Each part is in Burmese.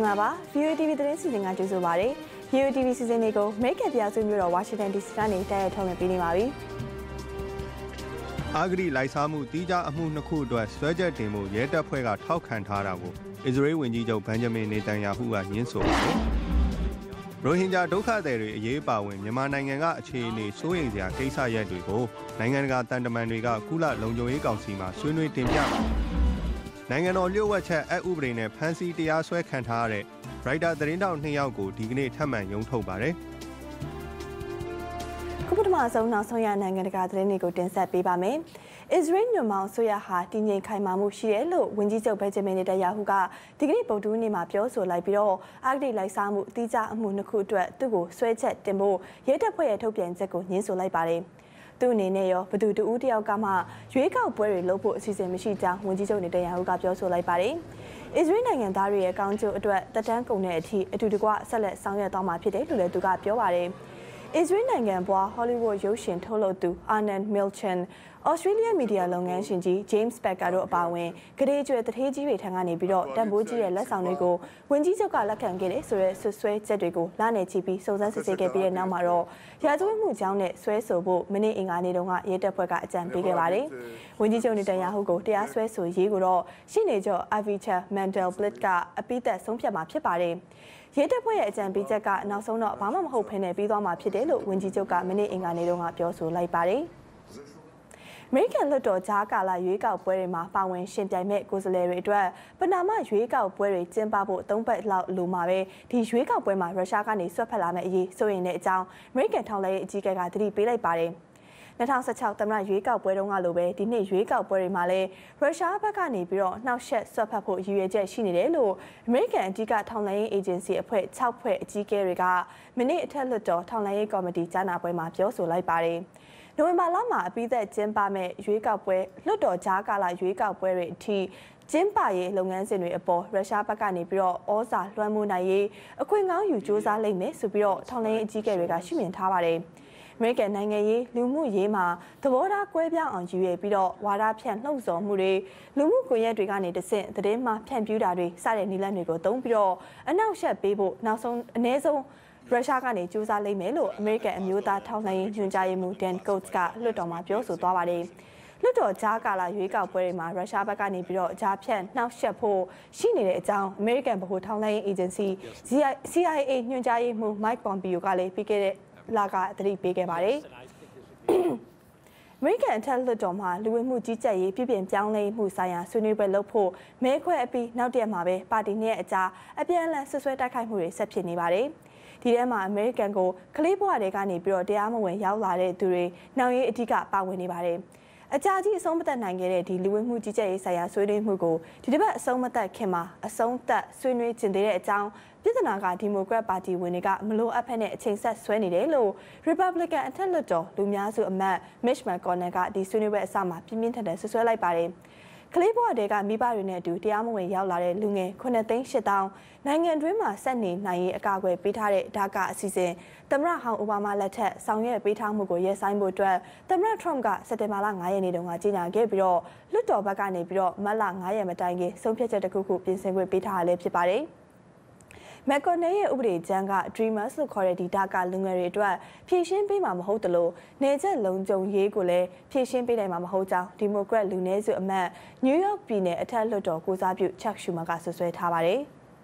္ဂလာပါ VOTV သတင်းစီစဉ်ကကြိုဆိုပါရစေ VOTV စီစဉ်လေးကိုအမေရိကန်ပြည်ထောင်စုမြို့တော်ဝါရှင်တန် DC ကနေတိုက်ရိုက်ထုတ်လွှင့်ပေးနေပါပြီအာဂရီလိုက်စားမှုတီးခြားအမှုနှစ်ခုအတွက်ဆွဲချက်တင်မှုရဲတပ်ဖွဲ့ကထောက်ခံထားတာကိုအစ္စရေးဝန်ကြီးချုပ်ဘန်ဂျမင်နေတန်ယာဟုကညှင်းဆိုပါတယ်ရိုဟင်ဂျာဒုက္ခသည်တွေအရေးပါဝင်မြန်မာနိုင်ငံကအခြေအနေစိုးရိမ်စရာကိစ္စရပ်တွေကိုနိုင်ငံတကာတန်တမန်တွေကကုလလုံခြုံရေးကောင်စီမှာဆွေးနွေးတင်ပြပါတယ်နိုင်ငံတော်လျှို့ဝှက်ချက်အဥပဒေနဲ့ဖမ်းဆီးတရားစွဲခံထားရတဲ့ရိုက်တာသတင်းတောက်2ယောက်ကိုဒီကနေ့ထပ်မံရုံးထုတ်ပါတယ်ခုပထမဆုံးနောက်ဆုံးရနိုင်ငံတကာသတင်းတွေကိုတင်ဆက်ပေးပါမယ်။အစ္စရေးညွန့်ပေါင်းဆိုရဟာတည်ငြိမ်ခိုင်မာမှုရှိတယ်လို့ဝန်ကြီးချုပ်ဘန်ဂျမင်နေတန်ယာဟုကဒီကနေ့ဗုဒ္ဓဟူးနေ့မှာပြောဆိုလိုက်ပြီးတော့အာဂတိလိုက်စားမှုအတိအကျအမှုနှစ်ခုအတွက်သူ့ကိုဆွဲချက်တင်ဖို့ရဲတပ်ဖွဲ့ရဲ့ထုတ်ပြန်ချက်ကိုညှင်းဆိုလိုက်ပါတယ်။သူ့အနေနဲ့ရောဘသူတဦးတယောက်ကမှရွေးကောက်ပွဲတွေလုပ်ဖို့အစီအစဉ်မရှိကြောင်းဝန်ကြီးချုပ်နေတန်ယာဟုကပြောဆိုလိုက်ပါတယ်။အစ္စရေးနိုင်ငံသားတွေရဲ့ကောင်းကျိုးအတွက်တပ်တန်းကုန်တဲ့အထိအတူတကွဆက်လက်ဆောင်ရွက်သွားမှာဖြစ်တယ်လို့လည်းသူကပြောပါတယ်။အစ္စရေးနိုင်ငံပွားဟောလိဝုဒ်ရုပ်ရှင်ထုတ်လုပ်သူအာနန်မီလ်ချန်ဩစတြေးလျမီဒီယာလုပ်ငန်းရှင်ကြီးဂျိမ်းစ်ဘက်ကာတို့အပါအဝင်ဂရေကျွဲတထေးကြီးတွေထံကနေပြီးတော့တန်ဖိုးကြီးတဲ့လက်ဆောင်တွေကိုဝန်ကြီးချုပ်ကလက်ခံခဲ့တယ်ဆိုတဲ့ဆွဆွဲချက်တွေကိုလနဲ့ချီပြီးစုံစမ်းစစ်ဆေးခဲ့ပြီးတဲ့နောက်မှာတော့ရာဇဝတ်မှုကြောင်းနဲ့ဆွဲဆိုဖို့မနေ့အင်္ဂါနေ့တုန်းကရဲတပ်ဖွဲ့ကအကြံပေးခဲ့ပါတယ်။ဝန်ကြီးချုပ်နေတန်ယာဟုကိုတရားစွဲဆိုရေးကိုတော့ရှေ့နေချုပ်အာဗီချာမန်ဒယ်ဘလစ်ကအပိသက်ဆုံးဖြတ်မှာဖြစ်ပါတယ်။ရဲတပ်ဖွဲ့ရဲ့အကြံပေးချက်ကနောက်ဆုံးတော့ဘာမှမဟုတ်ဖ ೇನೆ ပြီးသွားမှာဖြစ်တယ်လို့ဝန်ကြီးချုပ်ကမနေ့အင်္ဂါနေ့တုန်းကပြောဆိုလိုက်ပါတယ်။အမေရိကန်လွှတ်တော်ကြားကာလရွေးကောက်ပွဲတွေမှာပါဝင်ရှင်ပြိုင်မဲ့ကိုယ်စားလှယ်တွေအတွက်ပနာမရွေးကောက်ပွဲတွေကျင်းပဖို့3ပတ်လောက်လိုမှာပဲဒီရွေးကောက်ပွဲမှာရုရှားကနေဆွတ်ဖက်လာမယ့်အရေးစိုးရိမ်တဲ့အကြောင်းအမေရိကန်ထောက်လှမ်းရေးအကြီးအကဲကသတိပေးလိုက်ပါတယ်2016သမ္မတရွေးကောက်ပွဲတုန်းကလိုပဲဒီနှစ်ရွေးကောက်ပွဲတွေမှာလည်းရုရှားဘက်ကနေပြီးတော့နှောက်ယှက်ဆွတ်ဖက်ဖို့ရည်ရွယ်ချက်ရှိနေတယ်လို့အမေရိကန်အကြီးကထောက်လှမ်းရေးအေဂျင်စီအဖွဲ့6ဖွဲ့အကြီးအကဲတွေကမနေ့အထက်လွှတ်တော်ထောက်လှမ်းရေးကော်မတီကြားနာပွဲမှာပြောဆိုလိုက်ပါတယ်နိုဝင်ဘာလမှာအပြီးသက်ကျင်းပမဲ့ရွေးကောက်ပွဲလွှတ်တော်ကြားကာလရွေးကောက်ပွဲတွေအထိကျင်းပရေးလုပ်ငန်းစဉ်တွေအပေါ်ရုရှားဘက်ကနေပြီးတော့ဩဇာလွှမ်းမိုးနိုင်ရေးအခွင့်ကောင်းယူစ조사လိမ့်မယ်ဆိုပြီးတော့ထောက်လှမ်းရေးအကြီးအကဲတွေကရှုမြင်ထားပါတယ်အမေရိကန်နိုင်ငံရေးလူမှုရေးမှာသဘောထားကွဲပြားအောင်ရည်ရွယ်ပြီးတော့ဝါဒဖြန့်လှုံ့ဆော်မှုတွေလူမှုကွန်ရက်တွေကနေတဆင့်သတင်းမှာဖြန့်ဖြူးတာတွေစတဲ့နည်းလမ်းတွေကိုသုံးပြီးတော့အနောက်ရှက်ပေးဖို့နောက်ဆုံးအနည်းဆုံးရုရှားကနေစ조사လိမ့်မယ်လို့အမေရိကန်အမျိုးသားထောက်လှမ်းရေးညွှန်ကြားရေးမှူးဒန်ကုတ်စ်ကလွှတ်တော်မှာပြောဆိုသွားပါတယ်လွှတ်တော်ကြားကာလရွေးကောက်ပွဲတွေမှာရုရှားဘက်ကနေပြီးတော့ဂျာဖြန့်နှောက်ယှက်ဖို့ရှိနေတဲ့အကြောင်းအမေရိကန်ဗဟိုထောက်လှမ်းရေးအေဂျင်စီ CIA ညွှန်ကြားရေးမှူး Mike Pompeo ကလည်းပြီးခဲ့တဲ့လကသတိပေးခဲ့ပါတယ်။အမေရိကန်အထက်လွှတ်တော်မှာလူဝင်မှုကြီးကြပ်ရေးပြည်ပြင်ပြောင်းလဲမှုဆိုင်ရာဆွေးနွေးပွဲလုပ်ဖို့မဲခွဲအပြီးနောက်တရက်မှာပဲပါတီနဲ့အကြားအပြန်အလှန်ဆွဆွဲတိုက်ခိုက်မှုတွေဆက်ဖြစ်နေပါတယ်။ဒီထဲမှာအမေရိကန်ကိုကလေးဘဝတွေကနေပြီးတော့တရားမဝင်ရောက်လာတဲ့သူတွေနောက်ရေးအဓိကပါဝင်နေပါတယ်။အကြာကြီးအဆုံးမသက်နိုင်ခဲ့တဲ့ဒီလူဝင်မှုကြီးကြပ်ရေးဆိုင်ရာဆွေးနွေးမှုကိုဒီတစ်ပတ်အဆုံးမသက်ခင်မှာအဆုံးသက်ဆွေးနွေးကျင်သေးတဲ့အကြောင်းပြည်ထနာကဒီမိုကရက်ပါတီဝင်တွေကမလိုအပ်ဖက်နဲ့အချိန်ဆက်ဆွဲနေတယ်လို့ Republican အထက်လွှတ်တော်လူများစုအမတ် Mitch McConnell ကဒီဆွေးနွေးပွဲအစမှာပြင်းပြင်းထန်ထန်ဆွဆွဲလိုက်ပါတယ်ကလေးဘဝတွေကမိဘတွေနဲ့အတူတရားမဝင်ရောက်လာတဲ့လူငယ်9,800,000နိုင်ငံတွင်းမှာဆက်နေနိုင်ရေးအကာအကွယ်ပေးထားတဲ့ဒါကအစီအစဉ်သမ္မတဟောင်းအိုဘားမားလက်ထက်ဆောင်ရွက်ပေးထားမှုကိုရပ်ဆိုင်းဖို့အတွက်သမ္မတထရမ့်ကစက်တင်ဘာလ9ရက်နေ့တုန်းကကြေညာခဲ့ပြီးတော့လွှတ်တော်ဘက်ကနေပြီးတော့မတ်လ9ရက်မတိုင်ခင်ဆုံးဖြတ်ချက်တစ်ခုခုပြင်ဆင်ခွင့်ပေးထားရလဲဖြစ်ပါတယ်မက်ကော်နယ်ရဲ့ဥပဒေကြမ်းက Dreamers လို့ခေါ်တဲ့ဒီဒါကလူငယ်တွေအတွက်ဖြည့်ရှင်းပေးမှာမဟုတ်တလို့နေချက်လုံးကြုံရေးကိုလည်းဖြည့်ရှင်းပေးနိုင်မှာမဟုတ်ကြောင်းဒီမိုကရက်လူနည်းစုအမတ်နယူးယောက်ပြည်နယ်အထက်လွှတ်တော်ကိုစားပြုချက်ရှူမာကဆွဆွဲထားပါတယ်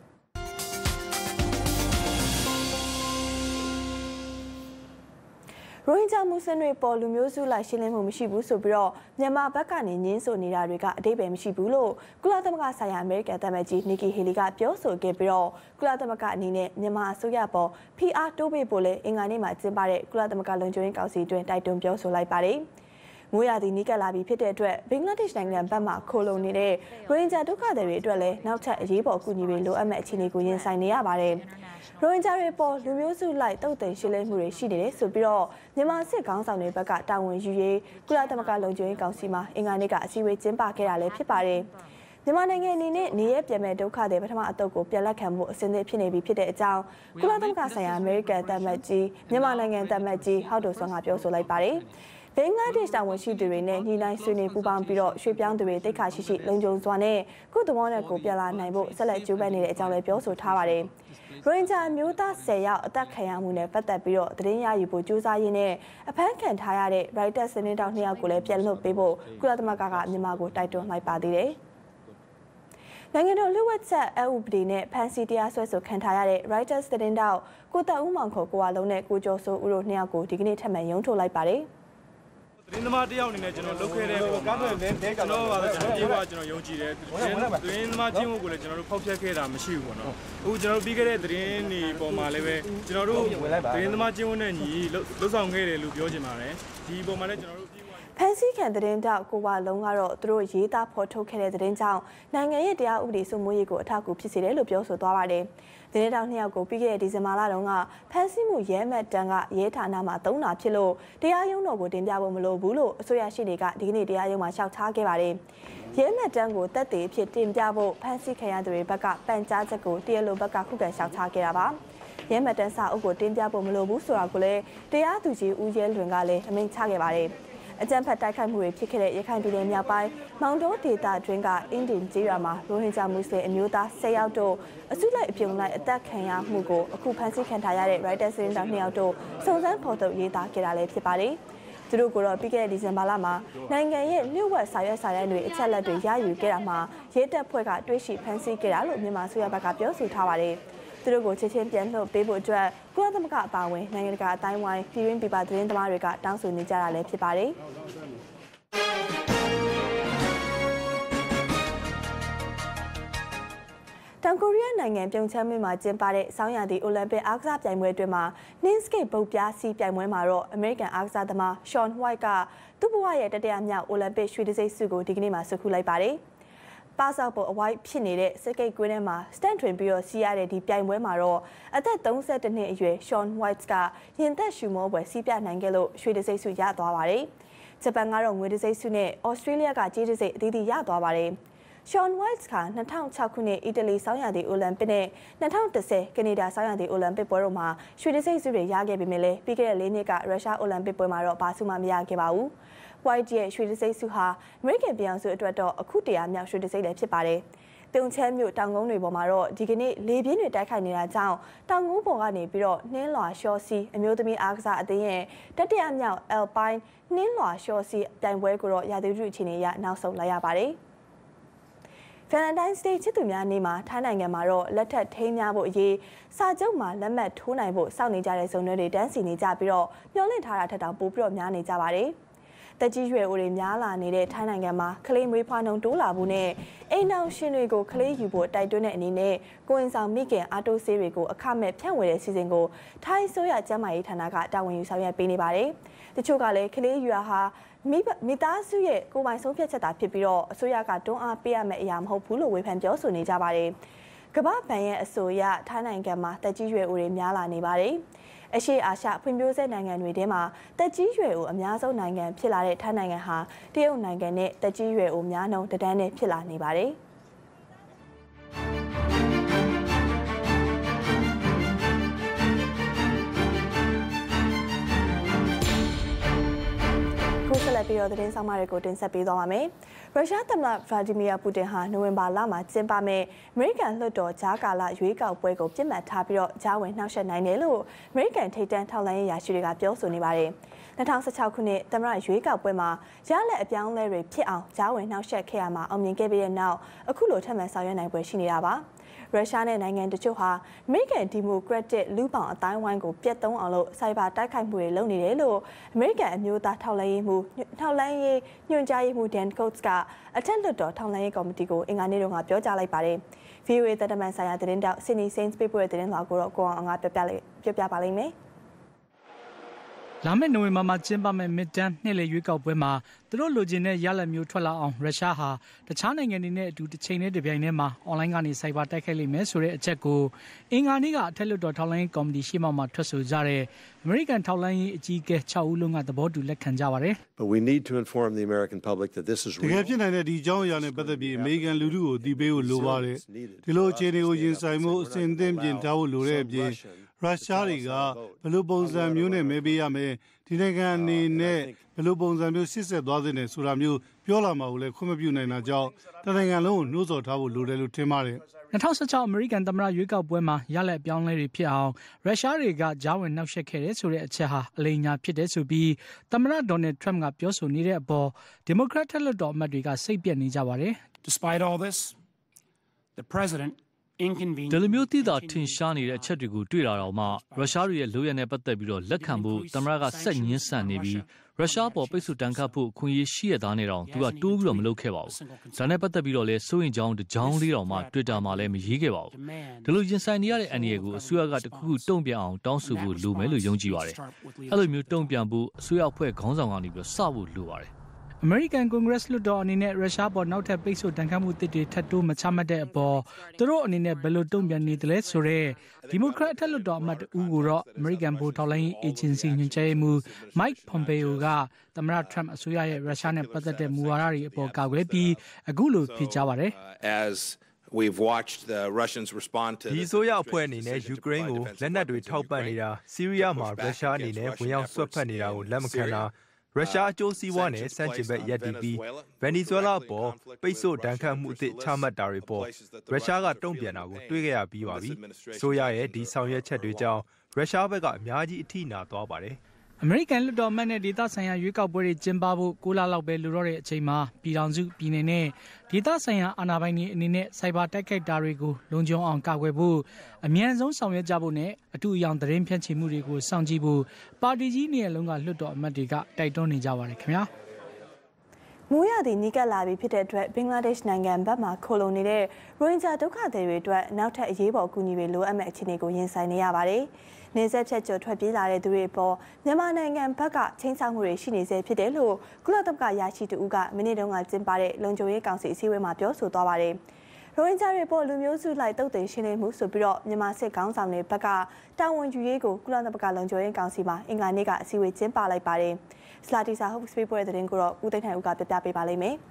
ရိုဟင်ဂျာမွတ်စလင်တွေပေါ်လူမျိုးစုလိုက်ရှင်းလင်းမှုမရှိဘူးဆိုပြီးတော့မြန်မာဘက်ကနေညှင်းဆိုနေတာတွေကအတိတ်ပဲမရှိဘူးလို့ကုလသမဂ္ဂဆိုင်ရာအမေရိကန်သံအမတ်ကြီးနီကီဟီလီကပြောဆိုခဲ့ပြီးတော့ကုလသမဂ္ဂအနေနဲ့မြန်မာအစိုးရပေါ် PR တိုးပေးဖို့လဲအင်္ဂါနေ့မှာကျင်းပတဲ့ကုလသမဂ္ဂလုံခြုံရေးကောင်စီအတွင်းတိုက်တွန်းပြောဆိုလိုက်ပါတယ်မိုးရာသီနီးကပ်လာပြီးဖြစ်တဲ့အတွက်ဘင်္ဂလားဒေ့ရှ်နိုင်ငံဘက်မှခိုလုံနေတဲ့ရိုဟင်ဂျာဒုက္ခသည်တွေအတွက်လည်းနောက်ထပ်အရေးပေါ်အကူအညီတွေလိုအပ်မဲ့အခြေအနေကိုရင်ဆိုင်နေရပါတယ်ရိုဟင်ဂျာတွေပေါ်လူမျိုးစုလိုက်တုတ်သိမ်းရှင်းလင်းမှုတွေရှိနေတယ်ဆိုပြီးတော့မြန်မာစစ်ခေါင်းဆောင်တွေဘက်ကတာဝန်ယူရေးကုလသမဂ္ဂလုံခြုံရေးကောင်စီမှာအင်္ဂါနေ့ကအစည်းအဝေးကျင်းပခဲ့တာလည်းဖြစ်ပါတယ်မြန်မာနိုင်ငံအနေနဲ့နေရပြန်မဲ့ဒုက္ခတွေပထမအတုပ်ကိုပြန်လက်ခံမှုအစဉ်သင့်ဖြစ်နေပြီဖြစ်တဲ့အကြောင်းကုလသမဂ္ဂဆိုင်ရာအမေရိကန်သံအမတ်ကြီးမြန်မာနိုင်ငံသံအမတ်ကြီးဟောက်ဒိုဆွန်ကပြောဆိုလိုက်ပါတယ်ဘင်္ဂလားဒေ့ရှ်တာဝန်ရှိသူတွေနဲ့ညီနိုင်ဆွေးနွေးပူးပေါင်းပြီးတော့ရွှေ့ပြောင်းသူတွေတိတ်ခါရှိရှိလုံခြုံစွာနဲ့ကုသဘောနဲ့ကိုပြန်လာနိုင်ဖို့ဆက်လက်ကြိုးပမ်းနေတဲ့အကြောင်းလည်းပြောဆိုထားပါတယ်။ရိုဟင်ဂျာမျိုးသား10ယောက်အသက်ခံရမှုနဲ့ပတ်သက်ပြီးတော့သတင်းရယူဖို့ကြိုးစားရင်းနဲ့အဖမ်းခံထားရတဲ့ Reuters သတင်းတောက်2ယောက်ကိုလည်းပြန်လွှတ်ပေးဖို့ကုလသမဂ္ဂကမြန်မာကိုတိုက်တွန်းလိုက်ပါသေးတယ်။နိုင်ငံတော်လူ့ဝှက်ချက်အဥပဒေနဲ့ဖမ်းဆီးတရားစွဲဆိုခံထားရတဲ့ Reuters သတင်းတောက်ကိုတက်ဦးမောင်ခေါ်ကိုဝါလုံးနဲ့ကိုကျော်စိုးဦးတို့2ယောက်ကိုဒီကနေ့ထပ်မံရုံးထုတ်လိုက်ပါတယ်။သတင်းသမားတယောက်အနေနဲ့ကျွန်တော်လုပ်ခဲ့တဲ့ပုံမှာကျွန်တော်ပါကျွန်တော်ပြေးပါကျွန်တော်ယုံကြည်တယ်သတင်းသမားချင်းကိုလည်းကျွန်တော်တို့ဖောက်ဖျက်ခဲ့တာမရှိဘူးပေါ့နော်အခုကျွန်တော်ပြီးခဲ့တဲ့သတင်းတွေပုံမှာလည်းပဲကျွန်တော်တို့သတင်းသမားချင်းနဲ့ညီလှုပ်ဆောင်ခဲ့တယ်လို့ပြောချင်ပါတယ်ဒီပုံမှာလည်းကျွန်တော်တို့ဖန်စီခံသတင်းတောက်ကိုဝါလုံးကတော့သူတို့ရေးသားဖော်ထုတ်ခဲ့တဲ့သတင်းကြောင့်နိုင်ငံရဲ့တရားဥပဒေစိုးမိုးရေးကိုအထောက်အကူဖြစ်စေတယ်လို့ပြောဆိုသွားပါတယ်။သတင်းတောက်2ယောက်ကိုပြီးခဲ့တဲ့ဒီဇင်ဘာလတုန်းကဖန်စီမှုရဲမှတ်တမ်းကရဲဌာနမှာ3တာဖြစ်လို့တရားရုံးတော်ကိုတင်ပြဖို့မလိုဘူးလို့အစိုးရရှိတွေကဒီကနေ့တရားရုံးမှာလျှောက်ထားခဲ့ပါတယ်။ရဲမှတ်တမ်းကိုတပ်သေးအဖြစ်တင်ပြဖို့ဖန်စီခံရသူတွေဘက်ကပန်ကြားချက်ကိုတရားလိုဘက်ကခုခံလျှောက်ထားခဲ့တာပါ။ရဲမှတ်တမ်းစာအုပ်ကိုတင်ပြဖို့မလိုဘူးဆိုတာကိုလည်းတရားသူကြီးဦးရဲလွင်ကလည်းအမိန့်ချခဲ့ပါတယ်။အကြမ်းဖက်တိုက်ခိုက်မှုတွေဖြစ်ခဲ့တဲ့ရခိုင်ပြည်နယ်မြောက်ပိုင်းမောင်တောဒေသတွင်းကအင်ဒင်ကျေးရွာမှာရိုဟင်ဂျာမွတ်စလင်အမျိုးသား10ယောက်တို့အစုလိုက်အပြုံလိုက်အသက်ခံရမှုကိုအခုဖမ်းဆီးခံထားရတဲ့ Reuters သတင်းတောက်2ယောက်တို့စုံစမ်းဖော်ထုတ်ရေးသားခဲ့တာလည်းဖြစ်ပါတယ်။သူတို့ကတော့ပြီးခဲ့တဲ့ဒီဇင်ဘာလမှာနိုင်ငံရဲ့လျှို့ဝှက်စာရွက်စာတမ်းတွေအချက်အလက်တွေရယူခဲ့တာမှာရဲတပ်ဖွဲ့ကတွေးရှိဖမ်းဆီးခဲ့တာလို့မြန်မာအစိုးရဘက်ကပြောဆိုထားပါတယ်။သူတို့ကိုချက်ချင်းပြန်လွှတ်ပေးဖို့အတွက်ကုလသမဂ္ဂအပါအဝင်နိုင်ငံတကာအတိုင်းဝိုင်းပြည်တွင်းပြည်ပသတင်းသမားတွေကတောင်းဆိုနေကြတာလည်းဖြစ်ပါတယ်။တောင်ကိုရီးယားနိုင်ငံပြုံချမ်းမြို့မှာကျင်းပတဲ့ဆောင်းရာသီအိုလံပစ်အားကစားပြိုင်ပွဲအတွင်းမှာနှင်းစကိတ်ပုတ်ပြားစီးပြိုင်ပွဲမှာတော့အမေရိကန်အားကစားသမား Shaun White ကသူ့ဘဝရဲ့တတိယမြောက်အိုလံပစ်ရွှေတံဆိပ်ဆုကိုဒီကနေ့မှဆွတ်ခူးလိုက်ပါတယ်။ပါဆောက်ပေါ်အဝိုက်ဖြစ်နေတဲ့စကိတ်ကွင်းထဲမှာစတန်ထွင်ပြီးတော့စီးရတဲ့ဒီပြိုင်ပွဲမှာတော့အသက်32နှစ်အရွယ် Shaun White ကရင်သက်ရှူမောပွဲစီးပြနိုင်ခဲ့လို့ရွှေတံဆိပ်ဆုရသွားပါတယ်။ဂျပန်ကတော့ငွေတံဆိပ်ဆုနဲ့ဩစတြေးလျကကြေးတံဆိပ်အသီးသီးရသွားပါတယ်။ Shaun White က2006ခုနှစ်အီတလီဆောင်းရာသီအိုလံပစ်နဲ့2010ကနေဒါဆောင်းရာသီအိုလံပစ်ပွဲတို့မှာရွှေတံဆိပ်ဆုတွေရခဲ့ပေမဲ့လည်းပြီးခဲ့တဲ့4နှစ်ကရုရှားအိုလံပစ်ပွဲမှာတော့ဘာဆုမှမရခဲ့ပါဘူး။ White ရဲ့ရွှေတံဆိပ်ဆုဟာအမေရိကန်ပြည်အောင်စုအတွက်တော့အခုတရာမြောက်ရွှေတံဆိပ်လည်းဖြစ်ပါတယ်။ပြုံချမ်းမြို့တောင်ကုန်းတွေပေါ်မှာတော့ဒီကနေ့လေပြင်းတွေတိုက်ခိုက်နေတာကြောင့်တောင်ကုန်းပေါ်ကနေပြီးတော့နှင်းလွာရှော့စီအမျိုးသမီးအားကစားအသင်းရဲ့တတိယမြောက် Alpine နှင်းလွာရှော့စီပြိုင်ပွဲကိုတော့ရာသီဥတုအခြေအနေအရနောက်ဆုံးလိုက်ရပါတယ်။ Valentine's Day ချစ်သူများနေ့မှာထိုင်းနိုင်ငံမှာတော့လက်ထပ်ထိမ်းများဖို့အရေးစာချုပ်မှာလက်မှတ်ထိုးနိုင်ဖို့စောင့်နေကြတဲ့ဇုံတွေတန်းစီနေကြပြီးတော့မျှော်လင့်ထားတာထက်တောင်ပိုပြီးတော့များနေကြပါတယ်။တက်ကြီးရွယ်အိုတွေများလာနေတဲ့ထိုင်းနိုင်ငံမှာကလေးမွေးဖွားနှုန်းတိုးလာဖို့နဲ့အိမ်နောက်ရှင်တွေကိုကလေးယူဖို့တိုက်တွန်းတဲ့အနေနဲ့ကိုရင်ဆောင်မိခင်အာတိုဆေးတွေကိုအခမဲ့ဖြန့်ဝေတဲ့စီစဉ်ကိုထိုင်းဆိုရကျန်းမာရေးဌာနကတာဝန်ယူဆောင်ရွက်ပေးနေပါတယ်။တချို့ကလည်းကလေးယူရာဟာမိသားစုရဲ့ကိုယ်ပိုင်ဆုံးဖြတ်ချက်သာဖြစ်ပြီးတော့အစိုးရကတွန်းအားပေးရမယ့်အရာမဟုတ်ဘူးလို့ဝေဖန်ပြောဆိုနေကြပါတယ်။ကမ္ဘာ့ဘဏ်ရဲ့အဆိုအရထိုင်းနိုင်ငံမှာတက်ကြီးရွယ်အိုတွေများလာနေပါတယ်။အရှေ့အာရှဖွံ့ဖြိုးဆဲနိုင်ငံတွေထဲမှာတက်ကြီးရွယ်အိုအများဆုံးနိုင်ငံဖြစ်လာတဲ့ထိုင်းနိုင်ငံဟာတရုတ်နိုင်ငံနဲ့တက်ကြီးရွယ်အိုများနှုန်းတန်းနဲ့ဖြစ်လာနေပါတယ်။ဆက်လက်ပြီးတော့သတင်းဆောင်မတွေကိုတင်ဆက်ပေးသွားပါမယ်။ရုရှားသမ္မတဗလာဒီမီယာပူတင်ဟာနိုဝင်ဘာလမှာကျင်းပမယ့်အမေရိကန်လွှတ်တော်ဂျာကာလာရွေးကောက်ပွဲကိုပြစ်မှတ်ထားပြီးတော့ဂျာဝင်နှောက်ယှက်နိုင်တယ်လို့အမေရိကန်ထိပ်တန်းထောက်လှမ်းရေးရာရှိတွေကပြောဆိုနေပါတယ်။2016ခုနှစ်သမ္မတရွေးကောက်ပွဲမှာရလက်အပြောင်းအလဲတွေဖြစ်အောင်ဂျာဝင်နှောက်ယှက်ခဲ့ရမှာအောင်မြင်ခဲ့ပြီးတဲ့နောက်အခုလိုထပ်မံဆောင်ရွက်နိုင်ပွဲရှိနေတာပါ။ရုရှားနဲ့နိုင်ငံတချို့ဟာအမေရိကန်ဒီမိုကရက်တစ်လူ့ဘောင်အတိုင်းဝိုင်းကိုပြတ်သုံးအောင်လို့စိုက်ဘာတိုက်ခိုက်မှုတွေလုပ်နေတယ်လို့အမေရိကန်အမျိုးသားထောက်လှမ်းရေးညွှန်ကြားရေးမှူး Dan Coats ကအထက်လွှတ်တော်ထောက်လှမ်းရေးကော်မတီကိုအင်္ဂါနေ့တုန်းကပြောကြားလိုက်ပါတယ်။ VOA သတ္တမန်ဆိုင်ရာသတင်းတောက် Sydney Saints ပေးပို့တဲ့သတင်းလွှာကိုတော့ကိုအောင်ငါပြောပြပါလိမ့်မယ်။လာမယ့်နိုဝင်ဘာမှာကျင်းပမယ့် midterm နှစ်လည်ရွေးကောက်ပွဲမှာသူတို့လိုချင်တဲ့ရလဒ်မျိုးထွက်လာအောင်ရုရှားဟာတခြားနိုင်ငံတွေနဲ့အတူတစ်ချိန်နဲ့တစ်ပြိုင်တည်းမှာအွန်လိုင်းကနေစိုက်ဘာတိုက်ခိုက်လိမ့်မယ်ဆိုတဲ့အချက်ကိုအင်္ဂါနေ့ကအထက်လွှတ်တော်ထောက်လှမ်းရေးကော်မတီရှေ့မှောက်မှာထွက်ဆိုကြတဲ့အမေရိကန်ထောက်လှမ်းရေးအကြီးအကဲ6ဦးလုံးကသဘောတူလက်ခံကြပါတယ်။ But we need to inform the American public that this is real. တကယ်ဖြစ်နိုင်တဲ့ဒီအကြောင်းအရာနဲ့ပတ်သက်ပြီးအမေရိကန်လူထုကိုအသိပေးဖို့လိုပါတယ်။ဒီလိုအခြေအနေကိုရင်ဆိုင်မှုအစဉ်အသင့်ပြင်ထားဖို့လိုတဲ့အပြင်ရုရုရှားတွေကဘယ်လိုပုံစံမျိုးနဲ့မဲပေးရမယ်ဒီနိုင်ငံအနေနဲ့ဘယ်လိုပုံစံမျိုးစစ်ဆက်သွားသင့်တယ်ဆိုတာမျိုးပြောလာမှာကိုလည်းခွင့်မပြုနိုင်တာကြောင့်တနိုင်ငံလုံးကိုနှိုးဆော်ထားဖို့လိုတယ်လို့ထင်ပါတယ် 2016အမေရိကန်သမ္မတရွေးကောက်ပွဲမှာရလက်ပြောင်းလဲတွေဖြစ်အောင်ရုရှားတွေကကြားဝင်နှောက်ယှက်ခဲ့တယ်ဆိုတဲ့အချက်ဟာအလိမ်ညာဖြစ်တယ်ဆိုပြီးသမ္မတဒေါ်နယ်ထရမ့်ကပြောဆိုနေတဲ့အပေါ်ဒီမိုကရက်တစ်လွှတ်တော်အမတ်တွေကစိတ်ပျက်နေကြပါတယ် Despite all this, the president ဒီလိုမျိုးသိတာထင်ရှားနေတဲ့အချက်တွေကိုတွေ့လာတော့မှရုရှားတွေရဲ့လိုရည်နဲ့ပတ်သက်ပြီးတော့လက်ခံဖို့သမ္မတကစက်ညှင်းဆန်နေပြီးရုရှားပေါ်ပိတ်ဆို့တန်ခတ်ဖို့အခွင့်အရေးရှိရသားနေတော့သူကတိုးပြီးတော့မလုပ်ခဲ့ပါဘူး။ဒါနဲ့ပတ်သက်ပြီးတော့လဲစိုးရင်ကြောင်းတစ်ကြောင်းလေးတော့မှ Twitter မှာလည်းမရေးခဲ့ပါဘူး။ဒီလိုရင်ဆိုင်နေရတဲ့အန္တရာယ်ကိုအစိုးရကတခုခုတုံ့ပြန်အောင်တောင်းဆိုဖို့လိုမယ်လို့ယုံကြည်ပါတယ်။အဲ့လိုမျိုးတုံ့ပြန်ဖို့အစိုးရအဖွဲ့ခေါင်းဆောင်ကနေပြီးတော့စဖို့လိုပါတယ်အမေရိကန်ကွန်ဂရက်လွှတ်တော်အနေနဲ့ရုရှားပေါ်နောက်ထပ်ပိတ်ဆို့တန်ခတ်မှုတစ်တွေထပ်တိုးမချမှတ်တဲ့အပေါ်သူတို့အနေနဲ့ဘယ်လိုတုံ့ပြန်နေတယ်လဲဆိုတော့ဒီမိုကရက်အထက်လွှတ်တော်အမတ်ဦးကိုတော့အမေရိကန်ဗိုလ်ထောက်လှမ်းရေးအေဂျင်စီညွှန်ကြားရေးမှူး Mike Pompeo ကသမ္မတ Trump အစိုးရရဲ့ရုရှားနဲ့ပတ်သက်တဲ့မူဝါဒတွေအပေါ်ကာကွယ်ပြီးအခုလိုဖြေကြားပါတယ် We've watched the Russians respond to ဒီဆိုရအဖွဲ့အနေနဲ့ယူကရိန်းကိုလက်နက်တွေထောက်ပံ့နေတာဆီးရီးယားမှာရုရှားအနေနဲ့ဝင်ရောက်ဆွတ်ဖက်နေတာကိုလက်မခံတာရုရှားအကျိုးစီးပွားနဲ့စန့်ကျင်ဘက်ရပ်တည်ပြီးဗင်နီဇွဲလားအပေါ်ပိတ်ဆို့ဒဏ်ခတ်မှုအသစ်ချမှတ်တာတွေပေါ်ရုရှားကတုံ့ပြန်တာကိုတွေ့ခဲ့ရပြီးပါပြီ။ဆိုရရဲ့ဒီဆောင်ရွက်ချက်တွေကြောင့်ရုရှားဘက်ကအများကြီးအထိနာသွားပါတယ်အမေရိကန်လွှတ်တော်အမတ်နဲ့ဒေသဆိုင်ရာရွေးကောက်ပွဲတွေကျင်းပဖို့6လလောက်ပဲလိုတော့တဲ့အချိန်မှာပြည်ထောင်စုပြည်နယ်နဲ့ဒေသဆိုင်ရာအာဏာပိုင်တွေအနေနဲ့စိုက်ဘာတိုက်ခိုက်တာတွေကိုလုံခြုံအောင်ကာကွယ်ဖို့အမြန်ဆုံးဆောင်ရွက်ကြဖို့နဲ့အထူးအယောင်သတင်းဖြန့်ချီမှုတွေကိုစောင့်ကြည့်ဖို့ပါတီကြီးနေရာလုံးကလွှတ်တော်အမတ်တွေကတိုက်တွန်းနေကြပါတယ်ခင်ဗျာမိုးရသည့်နီးကပ်လာပြီးဖြစ်တဲ့အတွက်ဘင်္ဂလားဒေ့ရှ်နိုင်ငံဘက်မှခိုလုံနေတဲ့ရိုဟင်ဂျာဒုက္ခသည်တွေအတွက်နောက်ထပ်အရေးပေါ်အကူအညီတွေလိုအပ်မဲ့အခြေအနေကိုရင်ဆိုင်နေရပါတယ်။နေဆက်ဖြတ်ကျော်ထွက်ပြေးလာတဲ့သူတွေပေါ်မြန်မာနိုင်ငံဘက်ကချင်းချောက်မှုတွေရှိနေစေဖြစ်တယ်လို့ကုလသမဂ္ဂရရှိသူကမိနစ်တုန်းကကျင်းပတဲ့လုံခြုံရေးကောင်စီအစည်းအဝေးမှာပြောဆိုသွားပါတယ်။ရိုဟင်ဂျာတွေပေါ်လူမျိုးစုလိုက်တုတ်တင်ရှင်းလင်းမှုဆိုပြီးတော့မြန်မာစစ်ကောင်ဆောင်တွေဘက်ကတာဝန်ယူရေးကိုကုလသမဂ္ဂလုံခြုံရေးကောင်စီမှာအင်္ဂါနေ့ကအစည်းအဝေးကျင်းပလိုက်ပါတယ်။စလာတီစာဟုတ်စပီပွဲတဲ့တင်ကိုတော့ဦးသိန်းထိုင်ဦးကပြပြပေးပါလိမ့်မယ်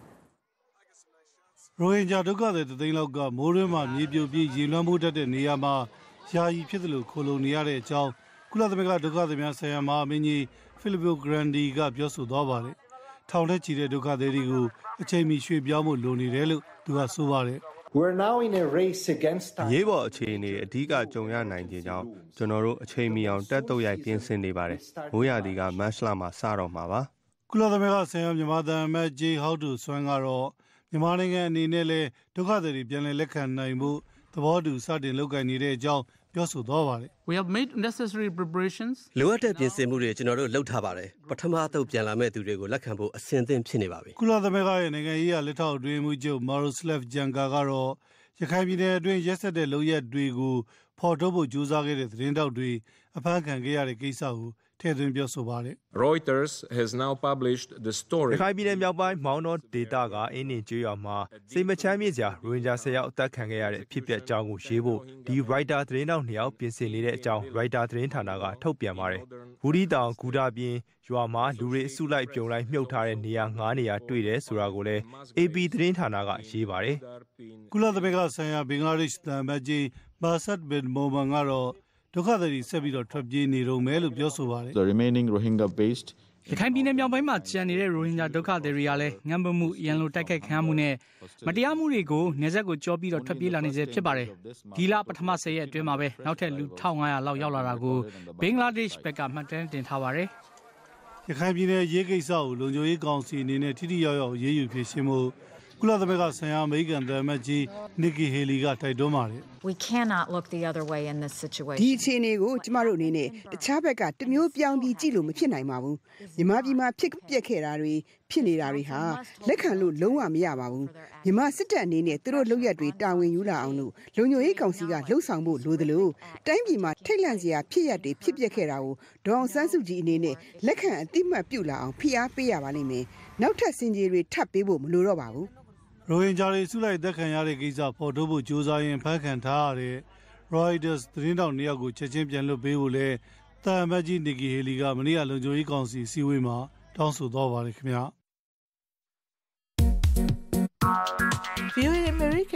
။ရိုဟင်ဂျာဒုက္ခသည်တသိန်းလောက်ကမိုးရွာမှာမြေပြိုပြီးရေလွှမ်းမိုးတတ်တဲ့နေရာမှာယာယီဖြစ်တယ်လို့ခိုလုံနေရတဲ့အကြောင်းကုလသမဂ္ဂဒုက္ခသည်များဆိုင်ရာမဟာမင်းကြီးဖိလစ်ပိုဂရန်ဒီကပြောဆိုသွားပါတယ်။ထောင်ထဲချီတဲ့ဒုက္ခသည်တွေကိုအချိန်မီရွှေ့ပြောင်းဖို့လိုနေတယ်လို့သူကဆိုပါတယ် We're now in a race against time. ရေးပေါ်အခြေအနေအဓိကကြုံရနိုင်ခြင်းကြောင့်ကျွန်တော်တို့အချိန်မီအောင်တက်တော့ရိုက်ပြင်ဆင်နေပါတယ်။မိုးရာသီကမတ်လမှာစတော့မှာပါ။ကုလသမဂ္ဂဆိုင်ရာမြန်မာသံအမတ်ကြီးဟောက်တူဆွမ်းကတော့မြန်မာနိုင်ငံအနေနဲ့လည်းဒုက္ခသည်တွေပြန်လည်လက်ခံနိုင်မှုသဘောတူစတင်လုပ်ကိုင်နေတဲ့အကြောင်းပြောဆိုသွားပါတယ်။ We have made necessary preparations. လိုအပ်တဲ့ပြင်ဆင်မှုတွေကျွန်တော်တို့လုပ်ထားပါတယ်။ပထမအသုတ်ပြန်လာမဲ့သူတွေကိုလက်ခံဖို့အဆင်သင့်ဖြစ်နေပါပြီ။ကုလသမဂ္ဂရဲ့နိုင်ငံရေးအလက်ထောက်အတွင်းမှုချုပ်မာရိုစလက်ဂျန်ကာကတော့ရခိုင်ပြည်နယ်အတွင်းရက်စက်တဲ့လုပ်ရက်တွေကိုဖော်ထုတ်ဖို့ကြိုးစားခဲ့တဲ့သတင်းတောက်တွေအဖမ်းခံခဲ့ရတဲ့ကိစ္စကိုထည့်သွင်းပြောဆိုပါတယ်။ Reuters has now published the story. ရခိုင်ပြည်နယ်မြောက်ပိုင်းမောင်းတော်ဒေသကအင်းနေကျွော်မှာစိတ်မချမ်းမြေ့စရာရိုဟင်ဂျာ10ယောက်အသက်ခံခဲ့ရတဲ့အဖြစ်အပျက်အကြောင်းကိုရေးဖို့ဒီ writer သတင်းတောက်2ယောက်ပြင်ဆင်နေတဲ့အကြောင်း writer သတင်းဌာနကထုတ်ပြန်ပါတယ်။ဘူဒီတောင်ဂူတာပြင်းရွာမှာလူတွေအစုလိုက်ပြုံလိုက်မြုပ်ထားတဲ့နေရာ9နေရာတွေ့တယ်ဆိုတာကိုလည်း AP သတင်းဌာနကရေးပါတယ်။ကုလသမဂ္ဂဆိုင်ရာဘင်္ဂလားဒေ့ရှ်သံအမတ်ကြီးဘာဆတ်ဘင်မိုမန်ကတော့ဒုက္ခသည်ဆက်ပြီးတော့ထွက်ပြေးနေတော့မယ်လို့ပြောဆိုပါတယ် The remaining Rohingya based ရခိုင်ပြည်နယ်မြောက်ပိုင်းမှာကျန်နေတဲ့ရိုဟင်ဂျာဒုက္ခသည်တွေကလည်းငတ်မမှုရန်လိုတိုက်ခိုက်ခံရမှုနဲ့မတရားမှုတွေကိုနေဆက်ကိုကြောပြီးတော့ထွက်ပြေးလာနေစေဖြစ်ပါတယ်ဒီလပထမ10ရက်အတွင်းမှာပဲနောက်ထပ်လူ1500လောက်ရောက်လာတာကိုဘင်္ဂလားဒေ့ရှ်ဘက်ကမှတ်တမ်းတင်ထားပါတယ်ရခိုင်ပြည်နယ်ရေးကိစ္စကိုလုံခြုံရေးကောင်စီအနေနဲ့ထိထိရောက်ရောက်ရေးယူဖြေရှင်းမှုကုလသမဂ္ဂဆိုင်ရာအမေရိကန်သံအမတ်ကြီးနီကီဟေလီကတိုက်တွန်းပါတယ် We cannot look the other way in this situation. ဒီအခြေအနေကိုကျမတို့အနေနဲ့တခြားဘက်ကတမျိုးပြောင်းပြီးကြည့်လို့မဖြစ်နိုင်ပါဘူးမြန်မာပြည်မှာဖြစ်ပျက်ခဲ့တာတွေဖြစ်နေတာတွေဟာလက်ခံလို့လုံးဝမရပါဘူးမြန်မာစစ်တပ်အနေနဲ့သူတို့လုပ်ရက်တွေတာဝန်ယူလာအောင်လို့လုံခြုံရေးကောင်စီကလှုပ်ဆောင်ဖို့လိုသလိုတိုင်းပြည်မှာထိတ်လန့်စရာဖြစ်ရက်တွေဖြစ်ပျက်ခဲ့တာကိုဒေါအောင်ဆန်းစုကြည်အနေနဲ့လက်ခံအသိမှတ်ပြုလာအောင်ဖိအားပေးရပါလိမ့်မယ်နောက်ထပ်စင်ကြေတွေထပ်ပေးဖို့မလိုတော့ပါဘူးရိုဟင်ဂျာတွေစုလိုက်သက်ခံရတဲ့ကိစ္စဖော်ထုတ်ဖို့ကြိုးစားရင်ဖမ်းခံထားရတဲ့ Reuters သတင်းတောက်2ယောက်ကိုချက်ချင်းပြန်လွှတ်ပေးဖို့လဲသံအမတ်ကြီးနီကီဟေလီကမနေ့ကလုံခြုံရေးကောင်စီအစည်းအဝေးမှာတောင်းဆိုသွားပါတယ်ခင်ဗျာ VOA American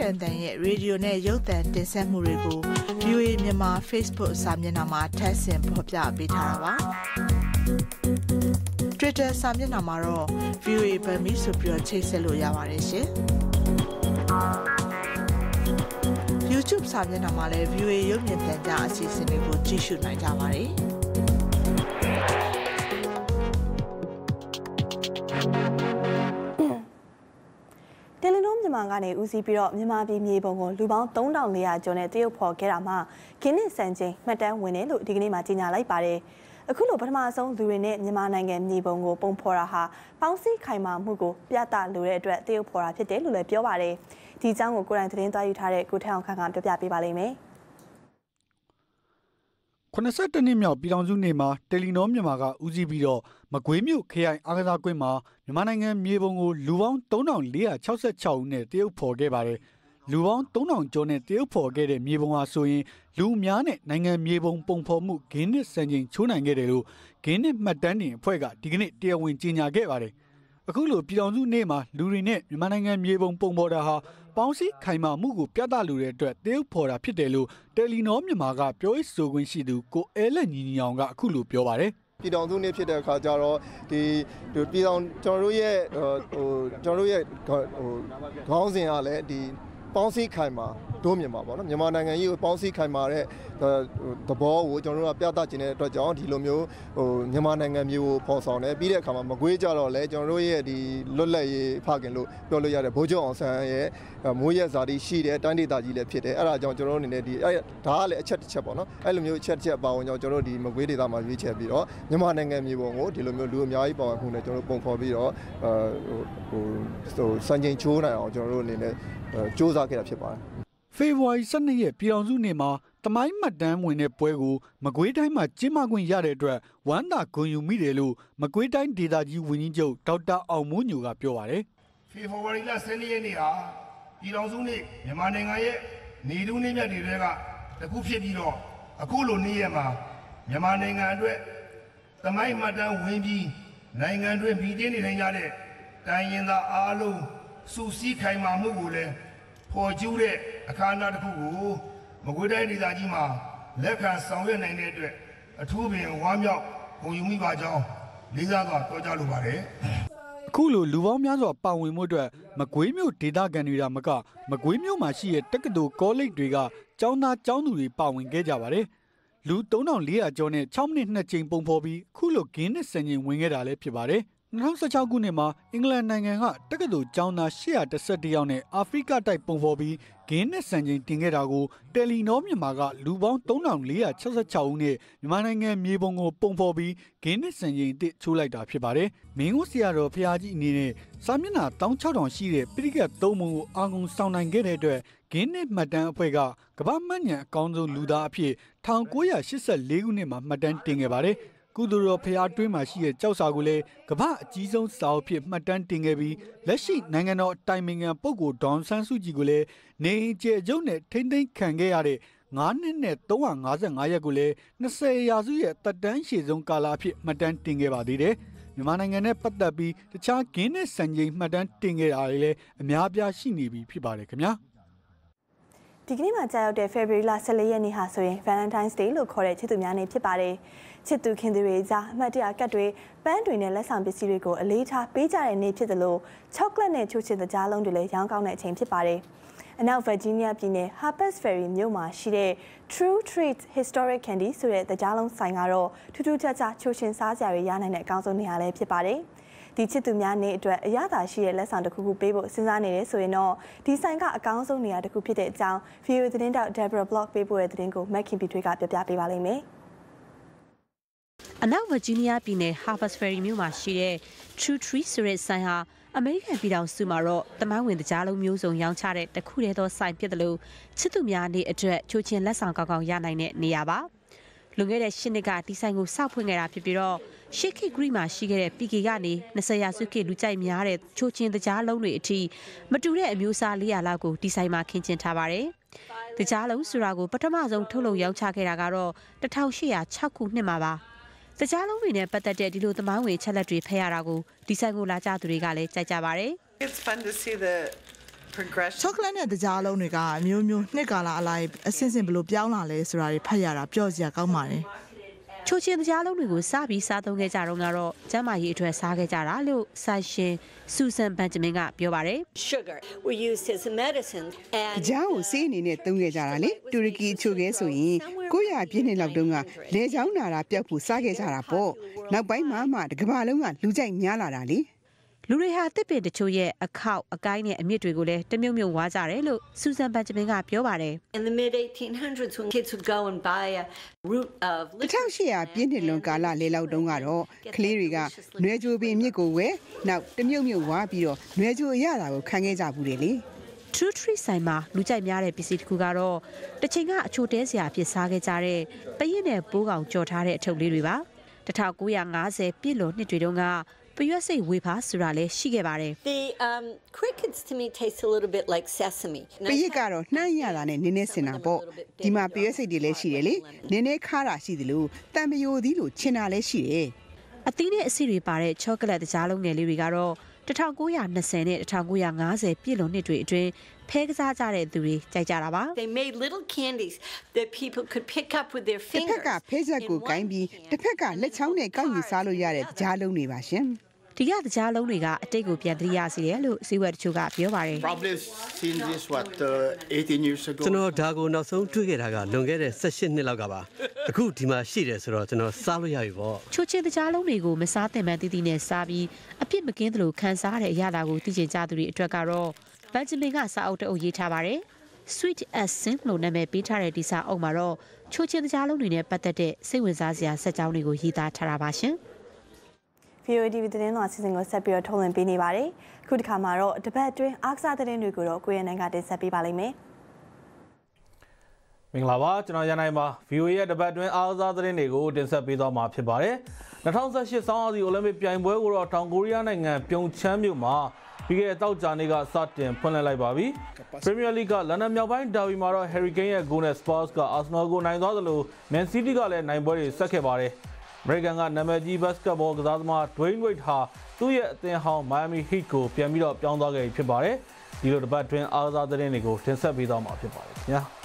ကန်တန်ရဲ့ရေဒီယိုနဲ့ရုပ်သံတင်ဆက်မှုတွေကို VOA မြန်မာ Facebook စာမျက်နှာမှာထပ်ဆင့်ဖော်ပြပေးထားတာပါ Twitter စာမျက်နှာမှာတော့ VOA ဗမီဆိုပြီးချိတ်ဆက်လို့ရပါတယ်ရှင် YouTube စာမျက်နှာမှာလည်း VOA ရုပ်မြင်သံကြားအစီအစဉ်တွေကိုကြည့်ရှုနိုင်ကြပါတယ်တယ်လီနိုမြန်မာကနေဦးစီးပြီးတော့မြန်မာပြည်မြေပုံကိုလူပေါင်း3400ကျော်နဲ့တရုတ်ဖော်ခဲ့တာမှာဂင်းနစ်စံချိန်မှတ်တမ်းဝင်တယ်လို့ဒီကနေ့မှကြေညာလိုက်ပါတယ်အခုလိုပထမဆုံးလူတွေနဲ့မြန်မာနိုင်ငံမြေပုံကိုပုံဖော်တာဟာပေါင်းစည်းခိုင်မာမှုကိုပြသလိုတဲ့အတွက်တရုတ်ဖော်တာဖြစ်တယ်လို့လည်းပြောပါတယ်ဒီအကြောင်းကိုကိုယ်တိုင်သတင်းသွားယူထားတဲ့ကိုထက်အောင်ခန့်ကပြောပြပေးပါလိမ့်မယ် 82နှစ်မြောက်ပြည်ထောင်စုနေ့မှာတယ်လီနိုမြန်မာကဦးစီးပြီးတော့မကွေးမြို့ခရိုင်အားကစားကွင်းမှာမြန်မာနိုင်ငံမြေပုံကိုလူပေါင်း3466ဦးနဲ့တရုတ်ဖော်ခဲ့ပါတယ်လူပေါင်း3000ကျော်နဲ့တရုတ်ဖော်ခဲ့တဲ့မြေပုံဟာဆိုရင်လူအများနဲ့နိုင်ငံမြေပုံပုံဖော်မှုဂင်းနစ်စံချိန်ချိုးနိုင်ခဲ့တယ်လို့ဂင်းနစ်မှတ်တမ်းတင်အဖွဲ့ကဒီကနေ့တရားဝင်ကြေညာခဲ့ပါတယ်အခုလိုပြည်ထောင်စုနေ့မှာလူတွေနဲ့မြန်မာနိုင်ငံမြေပုံပုံဖော်တာဟာပေါင်းစည်းခိုင်မာမှုကိုပြသလိုတဲ့အတွက်တရုတ်ဖော်တာဖြစ်တယ်လို့တယ်လီနိုမြန်မာကပြောရေးဆိုခွင့်ရှိသူကိုအဲလက်ညီညီအောင်ကအခုလိုပြောပါတယ်ပြည်တော်စုနေ့ဖြစ်တဲ့အခါကျတော့ဒီပြည်တော်ကျွန်တော်တို့ရဲ့ခေါင်းစဉ်ကလည်းဒီပေါင်းစည်းခိုင်မာဒိုးမြန်မာပေါ့နော်မြန်မာနိုင်ငံကြီးကိုပေါင်းစည်းခိုင်မာတဲ့သဘောကိုကျွန်တော်တို့ကပြသခြင်းတဲ့အတွက်ကြောင့်ဒီလိုမျိုးမြန်မာနိုင်ငံမျိုးကိုဖော်ဆောင်တယ်ပြီးတဲ့အခါမှာမကွေးကြတော့လဲကျွန်တော်တို့ရဲ့ဒီလွတ်လပ်ရေးဖခင်လို့ပြောလို့ရတဲ့ဘိုးကျော်အောင်ဆန်းရဲ့မိုးရက်ဇာတိရှိတဲ့တိုင်းဒေသကြီးလည်းဖြစ်တယ်အဲ့ဒါကြောင့်ကျွန်တော်တို့အနေနဲ့ဒီဒါကလည်းအချက်တစ်ချက်ပေါ့နော်အဲ့လိုမျိုးအချက်တစ်ချက်ပါဝင်ကြောင့်ကျွန်တော်တို့ဒီမကွေးဒေသမှာရွေးချယ်ပြီးတော့မြန်မာနိုင်ငံမျိုးပုံကိုဒီလိုမျိုးလူအများကြီးပါဝင်မှုနဲ့ကျွန်တော်တို့ပုံဖော်ပြီးတော့စံချိန်ချိုးနိုင်အောင်ကျွန်တော်တို့အနေနဲ့စူးစမ်းခဲ့တာဖြစ်ပါတယ်ဖေဖော်ဝါရီ12ရက်ပြည်အောင်စုနေ့မှာတမိုင်းမှတ်တမ်းဝင်တဲ့ပွဲကိုမကွေးတိုင်းမှာကျင်းပခွင့်ရတဲ့အတွက်ဝမ်းသာဂုဏ်ယူမိတယ်လို့မကွေးတိုင်းဒေသကြီးဝန်ကြီးချုပ်ဒေါက်တာအောင်မိုးညိုကပြောပါတယ်ဖေဖော်ဝါရီလ12ရက်နေ့ဟာပြည်အောင်စုနေ့မြန်မာနိုင်ငံရဲ့နေတူးနေ့မြတ်တွေကတခုဖြစ်ပြီးတော့အခုလိုနေ့ရက်မှာမြန်မာနိုင်ငံအတွက်တမိုင်းမှတ်တမ်းဝင်ပြီးနိုင်ငံတွင်ပြည်တင်းနေနိုင်ကြတဲ့တိုင်းရင်းသားအားလုံးစုစည်းခိုင်မာမှုကိုလည်းပေါ်ကျူးတဲ့အခမ်းအနားတစ်ခုကိုမကွေးတိုင်းဒေသကြီးမှာလက်ခံဆောင်ရွက်နိုင်တဲ့အတွက်အထူးပင်ဝမ်းမြောက်ဂုဏ်ယူမိပါကြောင်းလေးစားစွာပြောကြားလိုပါတယ်အခုလိုလူပေါင်းများစွာပါဝင်မှုအတွက်မကွေးမြို့ဒေသခံတွေကမကမကွေးမြို့မှာရှိတဲ့တက္ကသိုလ်ကောလိပ်တွေကကျောင်းသားကျောင်းသူတွေပါဝင်ခဲ့ကြပါတယ်လူ3400ကျော်နဲ့6မိနစ်2ချိန်ပုံဖော်ပြီးအခုလိုဂင်းနစ်စံချိန်ဝင်ခဲ့တာလည်းဖြစ်ပါတယ်2016ခုနှစ်မှာအင်္ဂလန်နိုင်ငံကတက္ကသိုလ်ကျောင်းသား811ယောက်နဲ့အာဖရိကတိုက်ပုံဖော်ပြီးဂင်းနစ်စံချိန်တင်ခဲ့တာကိုတယ်လီနိုမြန်မာကလူပေါင်း3466ဦးနဲ့မြန်မာနိုင်ငံမြေပုံကိုပုံဖော်ပြီးဂင်းနစ်စံချိန်အစ်ချိုးလိုက်တာဖြစ်ပါတယ်။မင်းဦးဆရာတော်ဖျားကြီးအနေနဲ့စာမျက်နှာ16000ရှိတဲ့ပိဋကတ်3ပုံကိုအာငုံဆောင်နိုင်ခဲ့တဲ့အတွက်ဂင်းနစ်မှတ်တမ်းအဖွဲ့ကကမ္ဘာမှတ်ဉာဏ်အကောင်းဆုံးလူသားအဖြစ်1984ခုနှစ်မှာမှတ်တမ်းတင်ခဲ့ပါတယ်။ကုသိုလ်တော်ဖျားတွင်းမှာရှိတဲ့ကြောက်စာကိုလည်းကမ္ဘာအကြီးဆုံးစာအုပ်ဖြစ်မှတ်တမ်းတင်ခဲ့ပြီးလက်ရှိနိုင်ငံတော်တိုင်ပင်ခံပုဂ္ဂိုလ်ဒေါန်ဆန်းစုကြည်ကိုလည်းနေအိမ်ကျယ်ကျုပ်နဲ့ထိမ့်သိမ်းခံခဲ့ရတဲ့9နှစ်နဲ့355ရက်ကိုလည်း20ရာစုရဲ့သက်တမ်းရှည်ဆုံးကာလအဖြစ်မှတ်တမ်းတင်ခဲ့ပါသေးတယ်။မြန်မာနိုင်ငံနဲ့ပတ်သက်ပြီးတခြားဂင်းနဲ့စံချိန်မှတ်တမ်းတင်ခဲ့တာတွေလည်းအများအပြားရှိနေပြီဖြစ်ပါတယ်ခင်ဗျာ။ဒီကနေ့မှာကြာရောက်တဲ့ February 14 ရက်နေ့ဟာဆိုရင် Valentine's Day လို့ခေါ်တဲ့ချစ်သူများနေ့ဖြစ်ပါတယ်။ချစ်သူခင်သူတွေကြားအမှတ်တရကတ်တွေပန်းတွေနဲ့လက်ဆောင်ပစ္စည်းတွေကိုအလေးထားပေးကြတဲ့နေ့ဖြစ်တယ်လို့ chocolate နဲ့ချိုးချင်တဲ့ကြားလုံးတွေလည်းရောင်းကောင်းတဲ့အချိန်ဖြစ်ပါတယ်။အနောက် Virginia ပြည်နယ် Harpers Ferry မြို့မှာရှိတဲ့ True Treats Historic Candy ဆိုတဲ့ကြားလုံးဆိုင်ကတော့ထူးထူးခြားခြားချိုးချင်စားစရာတွေရနိုင်တဲ့အကောင်းဆုံးနေရာလည်းဖြစ်ပါတယ်။ဒီချစ်သူများနေ့အတွက်အရသာရှိတဲ့လက်ဆောင်တစ်ခုခုပေးဖို့စဉ်းစားနေတယ်ဆိုရင်တော့ဒီဆိုင်ကအကောင်းဆုံးနေရာတစ်ခုဖြစ်တဲ့အကြောင်း VOA သတင်းတောက် Deborah Block ပေးပို့တဲ့သတင်းကို Mackin ထွေးကပြပြပေးပါလိမ့်မယ်။အနောက် Virginia ပြည်နယ် Harpers Ferry မြို့မှာရှိတဲ့ True Treats ဆိုတဲ့ဆိုင်ဟာအမေရိကန်ပြည်ထောင်စုမှာတော့တမိုင်းဝင်ကြားလုံးမျိုးစုံရောင်းချတဲ့တခုတည်းသောဆိုင်ဖြစ်တယ်လို့ချစ်သူများနေ့အတွက်ချိုးချင်လက်ဆောင်ကောင်းကောင်းရနိုင်တဲ့နေရာပါ။လွန်ခဲ့တဲ့8နှစ်ကဒီဆိုင်ကိုစောက်ဖွင့်ခဲ့တာဖြစ်ပြီးတော့ရှစ်ခေတ်ဂရိမှာရှိခဲ့တဲ့ PK ကနေ20ရာစုခေတ်လူကြိုက်များတဲ့ချိုးချင်းတကြားလုံးတွေအထိမတူတဲ့အမျိုးအစား400လောက်ကိုဒီဆိုင်မှာခင်းကျင်းထားပါတယ်။တကြားလုံးဆိုတာကိုပထမဆုံးထုတ်လုပ်ရောင်းချခဲ့တာကတော့1806ခုနှစ်မှာပါ။တကြားလုံးတွေနဲ့ပတ်သက်တဲ့ဒီလိုသမိုင်းဝင်ချက်လက်တွေဖတ်ရတာကိုဒီဆိုင်ကိုလာကြသူတွေကလည်းကြိုက်ကြပါတယ်။ It's fun to see the ချောကလက်နဲ့တကြားလုံးတွေကအမျိုးမျိုးနှစ်ကာလအလိုက်အဆင့်ဆင့်ဘလို့ပြောင်းလာလဲဆိုတာတွေဖတ်ရတာပျော့စရာကောင်းပါတယ်ချိုချင်းတရားလုံးတွေကိုစားပြီးစားသုံးခဲ့ကြတော့ကတော့ကျန်းမာရေးအတွက်စားခဲ့ကြတာလို့ဆိုင်ရှင်ဆူဆန်ဘန်ဂျမင်ကပြောပါတယ် Sugar we used as a medicine and ဂျာကိုဆေးအနေနဲ့သုံးခဲ့ကြတာလေတူရကီချိုခဲဆိုရင်900ပြည့်နှစ်လောက်တုန်းကလေချောင်းနာတာပျောက်ဖို့စားခဲ့ကြတာပေါ့နောက်ပိုင်းမှာတကမ္ဘာလုံးကလူကြိုက်များလာတာလေလူတွေဟာတစ်ပင်တချို့ရဲ့အခောက်အကိုင်းနဲ့အမြင့်တွေကိုလည်းတမြုံမြုံဝါကြတယ်လို့ဆူဆန်ဘန်ဂျမင်ကပြောပါတယ် In the mid 1800s when kids would go and buy a root of 1800ပြည့်နှစ်လွန်ကာလလေလောက်တုန်းကတော့ကလေးတွေကနွယ်ကြိုပင်မြစ်ကိုဝဲနောက်တမြုံမြုံဝါပြီးတော့နွယ်ကြိုအရတာကိုခံခဲ့ကြဘူးလေ True Tree ဆိုင်မှာလူကြိုက်များတဲ့ပစ္စည်းတစ်ခုကတော့တစ်ချိန်ကအချိုတဲစရာအဖြစ်စားခဲ့ကြတဲ့ပရင်နဲ့ပိုးကောင်ကြော်ထားတဲ့အထုပ်လေးတွေပါ1950ပြည့်လွန်နှစ်တွေတုန်းကပရွက်စိတ်ဝေဖာဆိုတာလည်းရှိခဲ့ပါတယ် The crickets to me taste a little bit like sesame ပရိတ်ကတော့နှမ်းရတာနဲ့နည်းနည်းစင်တာပေါ့ဒီမှာပရွက်စိတ်တွေလည်းရှိတယ်လေနည်းနည်းခါတာရှိသလိုတံမယိုသီးလိုချင်တာလည်းရှိတယ်အသီးနဲ့အဆီတွေပါတဲ့ချောကလက်တကြားလုံးငယ်လေးတွေကတော့1920နဲ့1950ပြည့်လွန်နှစ်တွေအတွင်းဖဲကစားကြတဲ့သူတွေကြိုက်ကြတာပါ They made little candies that people could pick up with their fingers တစ်ဖက်ကဖဲဆက်ကိုကိုင်းပြီးတစ်ဖက်ကလက်ချောင်းနဲ့ကောက်ယူစားလို့ရတဲ့ကြားလုံးတွေပါရှင်ဒီကကြားလုံးတွေကအတိတ်ကိုပြန်သတိရစေတယ်လို့စီဝက်တချို့ကပြောပါတယ် Probably seen this 18 years ago ကျွန်တော်ဒါကိုနောက်ဆုံးတွေ့ခဲ့တာကလွန်ခဲ့တဲ့18နှစ်လောက်ကပါအခုဒီမှာရှိတယ်ဆိုတော့ကျွန်တော်စားလို့ရပြီပေါ့ချိုချင်းကြားလုံးတွေကိုမစားသင့်မှန်းတည်တည်နဲ့စားပြီးအပြစ်မကင်းသလိုခံစားရတဲ့အရာကိုသိကျင်ကြသူတွေအတွက်ကတော့ဘန်ဂျမင်ကစာအုပ်တအုပ်ရေးထားပါတယ် Sweet as Sin လို့နာမည်ပေးထားတဲ့ဒီစာအုပ်မှာတော့ချိုချင်းကြားလုံးတွေနဲ့ပတ်သက်တဲ့စိတ်ဝင်စားစရာစက်ကြောင်းတွေကိုရေးသားထားတာပါရှင် VOA TV သတင်းတော်အစီအစဉ်ကိုဆက်ပြီးထုတ်လွှင့်ပေးနေပါတယ်။အခုတစ်ခါမှာတော့တပတ်အတွင်းအားကစားသတင်းတွေကိုတော့ကိုရနိုင်ကတင်ဆက်ပေးပါလိမ့်မယ်။မင်္ဂလာပါကျွန်တော်ရနိုင်ပါ VOA ရဲ့တပတ်အတွင်းအားကစားသတင်းတွေကိုတင်ဆက်ပေးသွားမှာဖြစ်ပါတယ်။2018ဆောင်းရာသီအိုလံပစ်ပြိုင်ပွဲကိုတော့တောင်ကိုရီးယားနိုင်ငံပြုံချမ်းမြို့မှာပြီးခဲ့တဲ့တောက်ကြနေ့ကစတင်ဖွင့်လှစ်လိုက်ပါပြီ။ Premier League ကလန်ဒန်မြောက်ပိုင်းဒါဗီမှာတော့ Hurricane ရဲ့ဂိုးနဲ့ Spurs က Arsenal ကိုနိုင်သွားသလို Man City ကလည်းနိုင်ပွဲတွေဆက်ခဲ့ပါတယ်။ American ကနာမည်ကြီးဘတ်စကတ်ဘောကစားသမား Dwayne Wade ဟာသူ့ရဲ့အသင်းဟောင်း Miami Heat ကိုပြန်ပြီးတော့ပြောင်းသွားခဲ့ဖြစ်ပါတယ်။ဒီလိုတပတ်အတွင်းအားကစားသတင်းတွေကိုတင်ဆက်ပေးသွားမှာဖြစ်ပါတယ်ခင်ဗျာ။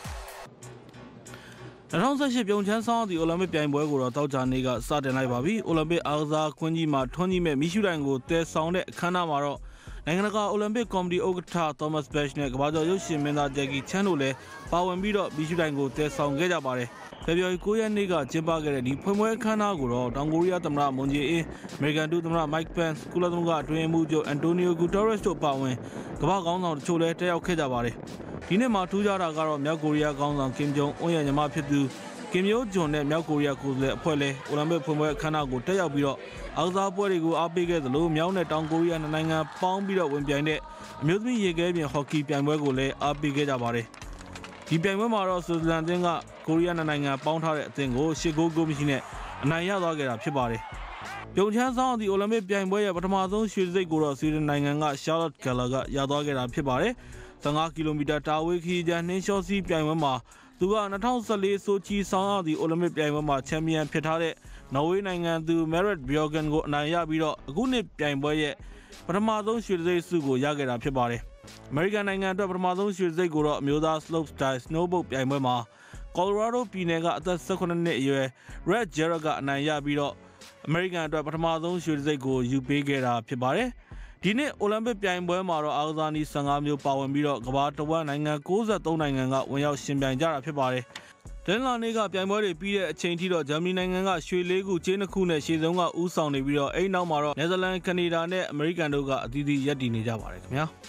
2018ပြုံချမ်းဆောင်သည့်အိုလံပစ်ပြိုင်ပွဲကိုတော့တောက်ကြနေ့ကစတင်လိုက်ပါပြီ။အိုလံပစ်အားကစားခွင့်ကြီးမှာထွန်းကြီးမဲ့မီရှူတိုင်ကိုတည်ဆောင်တဲ့အခမ်းအနားမှာတော့နိုင်ငံတကာအိုလံပစ်ကော်မတီဥက္ကဋ္ဌ Thomas Bach နဲ့ကမ္ဘာကျော်ရုပ်ရှင်မင်းသား Jackie Chan တို့လည်းပါဝင်ပြီးတော့မီရှူတိုင်ကိုတည်ဆောင်ခဲ့ကြပါတယ်။ဖေဖော်ဝါရီ9ရက်နေ့ကကျင်းပခဲ့တဲ့ဒီဖွင့်ပွဲအခမ်းအနားကိုတော့တောင်ကိုရီးယားသမ္မတမွန်ဂျေအင်း၊အမေရိကန်ဒုသမ္မတ Mike Pence ၊ကုလသမဂ္ဂအတွင်းရေးမှူးချုပ် Antonio Guterres တို့ပါဝင်ကမ္ဘာခေါင်းဆောင်တချို့လည်းတက်ရောက်ခဲ့ကြပါတယ်။ဒီနေ့မှာထူးခြားတာကတော့မြောက်ကိုရီးယားခေါင်းဆောင်ကင်ဂျုံအွန်းရဲ့ညီမဖြစ်သူကင်မျိုးဂျွန်နဲ့မြောက်ကိုရီးယားကိုယ်စားလှယ်အဖွဲ့လည်းအိုလံပစ်ဖွင့်ပွဲအခမ်းအနားကိုတက်ရောက်ပြီးတော့အားကစားပွဲတွေကိုအားပေးခဲ့သလိုမြောက်နဲ့တောင်ကိုရီးယားနိုင်ငံပေါင်းပြီးတော့ဝင်ပြိုင်တဲ့အမျိုးသမီးရေခဲပြင်ဟော်ကီပြိုင်ပွဲကိုလည်းအားပေးခဲ့ကြပါတယ်။ဒီပြိုင်ပွဲမှာတော့ဆွစ်ဇာလန်အသင်းကကိုရီးယားနိုင်ငံပေါင်းထားတဲ့အသင်းကို8ဂိုးဂိုးမရှိနဲ့အနိုင်ရသွားခဲ့တာဖြစ်ပါတယ်။ပြုံချမ်းဆောင်သည့်အိုလံပစ်ပြိုင်ပွဲရဲ့ပထမဆုံးရွှေစိတ်ကိုတော့ဆွီဒင်နိုင်ငံက Charlotte Kalla ကရသွားခဲ့တာဖြစ်ပါတယ်။15ကီလိုမီတာတာဝေးခီးကျန်းနှင်းလျှောစီးပြိုင်ပွဲမှာသူက2014ဆိုချီဆောင်ရသည့်အိုလံပစ်ပြိုင်ပွဲမှာချန်ပီယံဖြစ်ထားတဲ့နော်ဝေးနိုင်ငံသူ Marit Bjørgen ကိုအနိုင်ရပြီးတော့အခုနှစ်ပြိုင်ပွဲရဲ့ပထမဆုံးရွှေစိတ်ဆုကိုရခဲ့တာဖြစ်ပါတယ်။ American နိုင်ငံအတွက်ပထမဆုံးရွှေစိတ်ကိုတော့အမျိုးသား slope style snowboard ပြိုင်ပွဲမှာ Colorado ပြည်နယ်ကအသက်18နှစ်အရွယ် Red Jarrett ကအနိုင်ရပြီးတော့ American အတွက်ပထမဆုံးရွှေစိတ်ကိုယူပေးခဲ့တာဖြစ်ပါတယ်။ဒီနေ့အိုလံပစ်ပြိုင်ပွဲမှာတော့အားကစားနည်း15မျိုးပါဝင်ပြီးတော့ကမ္ဘာတဝန်းနိုင်ငံ63နိုင်ငံကဝင်ရောက်ရှင်ပြိုင်ကြတာဖြစ်ပါတယ်။ဒန်လာနေ့ကပြိုင်ပွဲတွေပြီးတဲ့အချိန်ထိတော့ဂျာမနီနိုင်ငံကရွှေ၄ခုကြေး2ခုနဲ့ရှေ့ဆုံးကဦးဆောင်နေပြီးတော့အဲ့နောက်မှာတော့နယ်သာလန်၊ကနေဒါနဲ့အမေရိကန်တို့ကအသီးသီးရပ်တည်နေကြပါတယ်ခင်ဗျာ။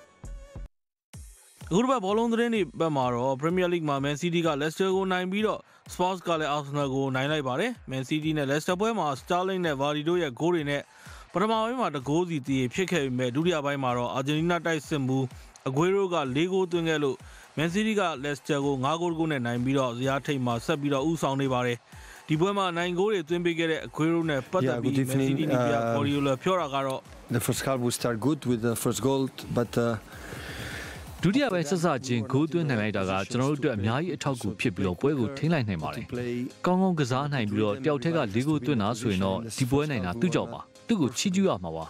အခုတစ်ပတ်ဘောလုံးသတင်းတွေဘက်မှာတော့ Premier League မှာ Man City က Leicester ကိုနိုင်ပြီးတော့ Spurs ကလည်း Arsenal ကိုနိုင်လိုက်ပါတယ်။ Man City နဲ့ Leicester ပွဲမှာ Sterling နဲ့ Vardy တို့ရဲ့ဂိုးတွေနဲ့ပထမပိုင်းမှာတဂိုးစီတည်ဖြစ်ခဲ့ပြီးမဲ့ဒုတိယပိုင်းမှာတော့ Argentina တိုက်စစ်မှု Aguero က4ဂိုးသွင်းခဲ့လို့ Man City က Leicester ကို5ဂိုးတကူနဲ့နိုင်ပြီးတော့ဇယားထိပ်မှာဆက်ပြီးတော့ဦးဆောင်နေပါတယ်။ဒီပွဲမှာနိုင်ဂိုးတွေသွင်းပေးခဲ့တဲ့ Aguero နဲ့ပတ်သက်ပြီး Man City နီးပြပေါ်လီယိုလာပြောတာကတော့ The first half will start good with the first goal but ဒုတိယပိုင်းဆက်စချင်းဂိုးသွင်းနိုင်လိုက်တာကကျွန်တော်တို့အတွက်အများကြီးအထောက်အကူဖြစ်ပြီးတော့ပွဲကိုထိန်းလိုက်နိုင်ပါတယ်။ကောင်းကောင်းကစားနိုင်ပြီးတော့တယောက်တည်းက၄ဂိုးသွင်းတာဆိုရင်တော့ဒီပွဲနိုင်တာသူ့ကြောင့်ပါ။သူ့ကိုချီးကျူးရမှာပါ။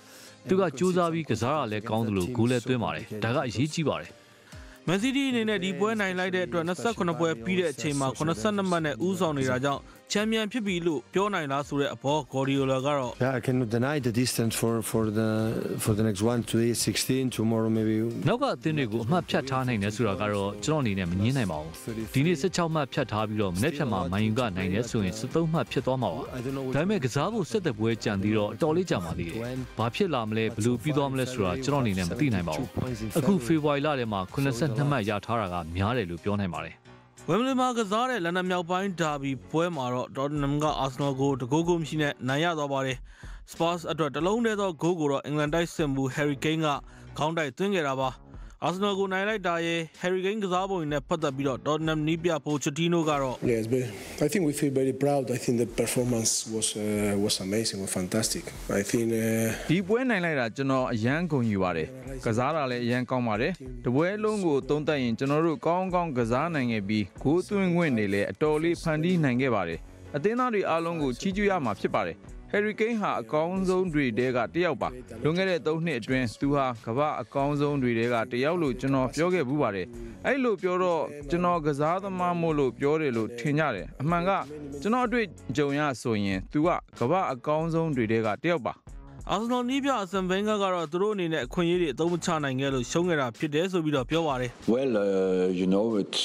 သူကကြိုးစားပြီးကစားရလဲကောင်းတယ်လို့ဂိုးလဲသွင်းပါတယ်ဒါကအရေးကြီးပါတယ်မန်စီးတီးအနေနဲ့ဒီပွဲနိုင်လိုက်တဲ့အတွက်28ပွဲပြီးတဲ့အချိန်မှာ82မှတ်နဲ့ဦးဆောင်နေတာကြောင့်ချန်ပီယံဖြစ်ပြီလို့ပြောနိုင်လားဆိုတဲ့အပေါ်ဂေါ်ဒီယိုလာကတော့ I cannot deny the distance for the next one today 16 tomorrow maybe နောက်ကအသင်းတွေကိုအမှတ်ဖြတ်ထားနိုင်တယ်ဆိုတာကတော့ကျွန်တော်အနေနဲ့မငြင်းနိုင်ပါဘူးဒီနေ့16မှတ်ဖြတ်ထားပြီးတော့မနေ့ဖြတ်မှာမန်ယူကနိုင်တယ်ဆိုရင်13မှတ်ဖြစ်သွားမှာပါဒါပေမဲ့ကစားဖို့ဆက်သက်ပွဲကြံသေးတော့အတော်လေးကြာပါသေးတယ်ဘာဖြစ်လာမလဲဘယ်လိုပြီးသွားမလဲဆိုတာကျွန်တော်အနေနဲ့မသိနိုင်ပါဘူးအခုဖေဖော်ဝါရီလထဲမှာ82မှတ်ရထားတာကများတယ်လို့ပြောနိုင်ပါတယ်ဝမ်ဘလီမှာကစားတဲ့လန်ဒန်မြောက်ပိုင်းဒါဘီပွဲမှာတော့ဒေါ်တနမ်ကအာဆနယ်ကိုတကိုးကိုမရှိနဲ့နိုင်ရသွားပါတယ်။ Spurs အတွက်တလုံးတည်းသောဂိုးကိုတော့အင်္ဂလန်တိုက်စစ်မှု Harry Kane ကခေါင်းတိုက်သွင်းခဲ့တာပါ။ အာဆနယ်ကိုနိုင်လိုက်တာရဲ့ Harry Kane ကစားပုံနဲ့ပတ်သက်ပြီးတော့ Tottenham နီးပြပိုချတီနိုကတော့ Yes, but I think we feel very proud. I think the performance was amazing, was fantastic. I think ဒီပွဲနိုင်လိုက်တာကျွန်တော်အရန်ဂုဏ်ယူပါတယ်။ကစားတာလည်းအရန်ကောင်းပါတယ်။တပွဲလုံးကိုသုံးသပ်ရင်ကျွန်တော်တို့ကောင်းကောင်းကစားနိုင်ခဲ့ပြီးဂိုးသွင်းခွင့်တွေလည်းအတော်လေးဖန်တီးနိုင်ခဲ့ပါတယ်။အသင်းသားတွေအားလုံးကိုချီးကျူးရမှာဖြစ်ပါတယ်။ Harry Kane ဟာအကောင်းဆုံးတွေတဲကတယောက်ပါလွန်ခဲ့တဲ့3နှစ်အတွင်းသူဟာကမ္ဘာအကောင်းဆုံးတွေတဲကတယောက်လို့ကျွန်တော်ပြောခဲ့ဘူးပါတယ်အဲ့လိုပြောတော့ကျွန်တော်ကစားသမားမို့လို့ပြောတယ်လို့ထင်ကြတယ်အမှန်ကကျွန်တော်အတွေ့အကြုံရဆိုရင်သူကကမ္ဘာအကောင်းဆုံးတွေတဲကတယောက်ပါအာဆနယ်နီးပြအဆန်ဗင်ဂါကတော့သူတို့အနေနဲ့အခွင့်အရေးတွေအသုံးမချနိုင်ခဲ့လို့ရှုံးခဲ့တာဖြစ်တယ်ဆိုပြီးတော့ပြောပါတယ် Well you know it's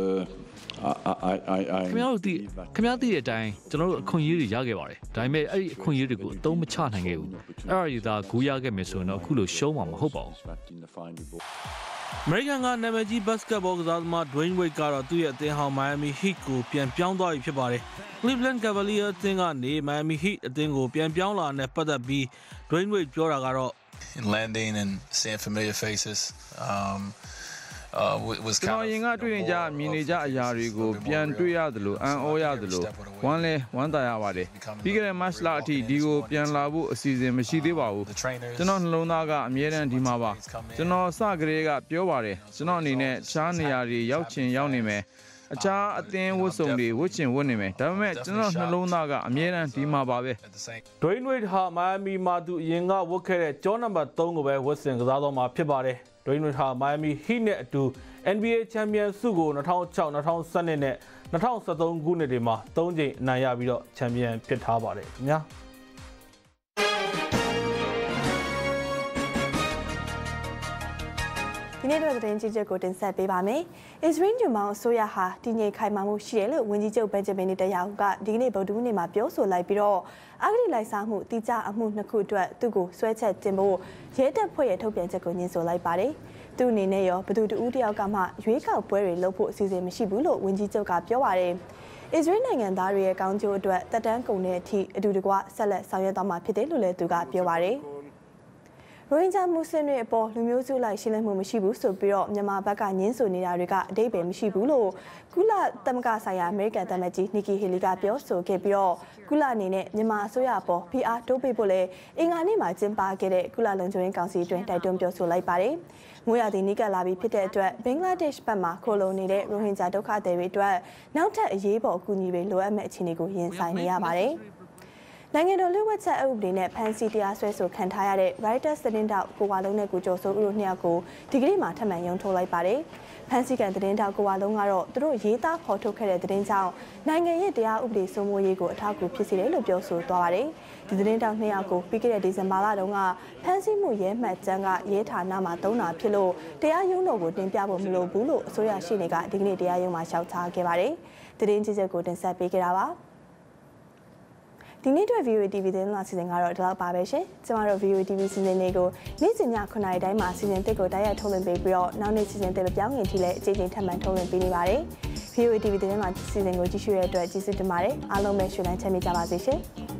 ခင်ဗျားတို့သိတဲ့အတိုင်းကျွန်တော်တို့အခွင့်အရေးတွေရခဲ့ပါတယ်ဒါပေမဲ့အဲ့ဒီအခွင့်အရေးတွေကိုအသုံးမချနိုင်ခဲ့ဘူးအဲ့ဒါယူသားဂူးရခဲ့မယ်ဆိုရင်တော့အခုလိုရှုံးမှာမဟုတ်ပါဘူးအမေရိကန်ကနာမည်ကြီးဘတ်စကတ်ဘောကစားသမား Dwayne Wade ကတော့သူ့ရဲ့အသင်းဟောင်း Miami Heat ကိုပြန်ပြောင်းသွားပြီဖြစ်ပါတယ် Cleveland Cavaliers အသင်းကနေ Miami Heat အသင်းကိုပြန်ပြောင်းလာတဲ့ပတ်သက်ပြီး Dwayne Wade ပြောတာကတော့ landing and seeing familiar faces was ကျွန်တော်ရင်ကတွေ့နေကြမြင်နေကြအရာတွေကိုပြန်တွေ့ရတယ်လို့အံ့ဩရတယ်လို့ဝမ်းသာရပါတယ်ပြီးခဲ့တဲ့ match လအထိဒီကိုပြန်လာဖို့အစီအစဉ်မရှိသေးပါဘူးကျွန်တော်နှလုံးသားကအမြဲတမ်းဒီမှာပါကျွန်တော်စကလေးကပြောပါတယ်ကျွန်တော်အနေနဲ့ခြားနေရာတွေရောက်ချင်ရောက်နေမယ်အခြားအသင်းဝတ်စုံတွေဝတ်ချင်ဝတ်နေမယ်ဒါပေမဲ့ကျွန်တော်နှလုံးသားကအမြဲတမ်းဒီမှာပါပဲ Dwayne Wade ဟာ Miami မှာသူအရင်ကဝတ်ခဲ့တဲ့ကြောနံပါတ်3ကိုပဲဝတ်ဆင်ကစားတော့မှာဖြစ်ပါတယ်Dwayne Wade ဟာ Miami Heat နဲ့အတူ NBA Champion ဆုကို2006 2012နဲ့2013ခုနှစ်တွေမှာ3ကြိမ်အနိုင်ရပြီးတော့ Champion ဖြစ်ထားပါတယ်ခင်ဗျာဒီနေ့တော့သတင်းကြီးချက်ကိုတင်ဆက်ပေးပါမယ်။ Israel ညွှန်ပေါင်းအစိုးရဟာတည်ငြိမ်ခိုင်မာမှုရှိတယ်လို့ဝန်ကြီးချုပ်ဘန်ဂျမင်နေတယာဟုကဒီကနေ့ဗုဒ္ဓဟူးနေ့မှာပြောဆိုလိုက်ပြီးတော့အဂတိလိုက်စားမှုတိကျအမှု2ခုအတွက်သူ့ကိုဆွဲချက်တင်ဖို့ရဲတပ်ဖွဲ့ရဲ့ထုတ်ပြန်ချက်ကိုညှင်းဆိုလိုက်ပါတယ်။သူ့အနေနဲ့ရောဘသူတူတယောက်ကမှရွေးကောက်ပွဲတွေလုပ်ဖို့အစီအစဉ်မရှိဘူးလို့ဝန်ကြီးချုပ်ကပြောပါတယ်။ Israel နိုင်ငံသားတွေရဲ့ကောင်းကျိုးအတွက်တက်တန်းကုန်တဲ့အထိအတူတကွဆက်လက်ဆောင်ရွက်သွားမှာဖြစ်တယ်လို့လည်းသူကပြောပါတယ်။ရိုဟင်ဂျာမွတ်စလင်တွေအပေါ်လူမျိုးစုလိုက်ရှင်းလင်းမှုမရှိဘူးဆိုပြီးတော့မြန်မာဘက်ကညှင်းဆိုနေတာတွေကအတိတ်ပဲမရှိဘူးလို့ကုလသမဂ္ဂဆိုင်ရာအမေရိကန်သမ္မတကြီးနီကီဟီလီကပြောဆိုခဲ့ပြီးတော့ကုလအနေနဲ့မြန်မာအစိုးရအပေါ်ဖိအားတိုးပေးဖို့လဲအင်္ဂါနေ့မှာကျင်းပခဲ့တဲ့ကုလလုံခြုံရေးကောင်စီအတွင်းတိုက်တွန်းပြောဆိုလိုက်ပါတယ်။မိုးရာသီနီးကပ်လာပြီးဖြစ်တဲ့အတွက်ဘင်္ဂလားဒေ့ရှ်ဘက်မှာခိုလုံနေတဲ့ရိုဟင်ဂျာဒုက္ခသည်တွေအတွက်နောက်ထပ်အရေးပေါ်အကူအညီတွေလိုအပ်မဲ့အခြေအနေကိုရင်ဆိုင်နေရပါတယ်။နိုင်ငံတော်လူ့ဝှက်ချက်အုပ်စုနဲ့ဖမ်းဆီးတရားစွဲဆိုခံထားရတဲ့ Reuters သတင်းတောက်ကိုဝါလုံးနဲ့ကိုကျော်စိုးဦးတို့နှစ်ယောက်ကိုဒီကနေ့မှထပ်မံရုံးထုတ်လိုက်ပါတယ်။ဖမ်းဆီးခံသတင်းတောက်ကိုဝါလုံးကတော့သူတို့ရေးသားဖော်ထုတ်ခဲ့တဲ့သတင်းကြောင့်နိုင်ငံရဲ့တရားဥပဒေစိုးမိုးရေးကိုအထောက်အကူဖြစ်စေတယ်လို့ပြောဆိုသွားပါတယ်။ဒီသတင်းတောက်နှစ်ယောက်ကိုပြီးခဲ့တဲ့ဒီဇင်ဘာလတုန်းကဖမ်းဆီးမှုရဲမှတ်တမ်းကရဲဌာနမှာသုံးတာဖြစ်လို့တရားရုံးတော်ကိုတင်ပြဖို့မလိုဘူးလို့အစိုးရရှေ့နေကဒီကနေ့တရားရုံးမှာလျှောက်ထားခဲ့ပါတယ်။သတင်းကြီးချက်ကိုတင်ဆက်ပေးကြတာပါ။ဒီနေ့အတွက် VOA TV သတင်းလာစီစဉ်ကတော့ဒီလောက်ပါပဲရှင်။ကျမတို့ VOA TV စီစဉ်တွေကိုနေ့စဉ်ည9:00နာရီတိုင်းမှာစီစဉ်တစ်ကိုတိုက်ရိုက်ထုတ်လွှင့်ပေးပြီးတော့နောက်နေ့စီစဉ်တစ်မပြောင်းခင်ထိလည်းအချိန်ချင်းထပ်မံထုတ်လွှင့်ပေးနေပါတယ်။ VOA TV သတင်းလာစီစဉ်ကိုကြည့်ရှုရတဲ့အတွက်ကျေးဇူးတင်ပါတယ်။အားလုံးပဲရွှေလန်းချမ်းမြေ့ကြပါစေရှင်။